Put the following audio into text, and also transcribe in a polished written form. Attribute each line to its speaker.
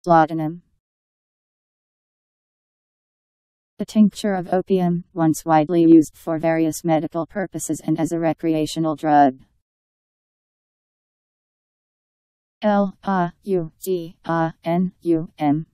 Speaker 1: Laudanum. A tincture of opium, once widely used for various medical purposes and as a recreational drug. Laudanum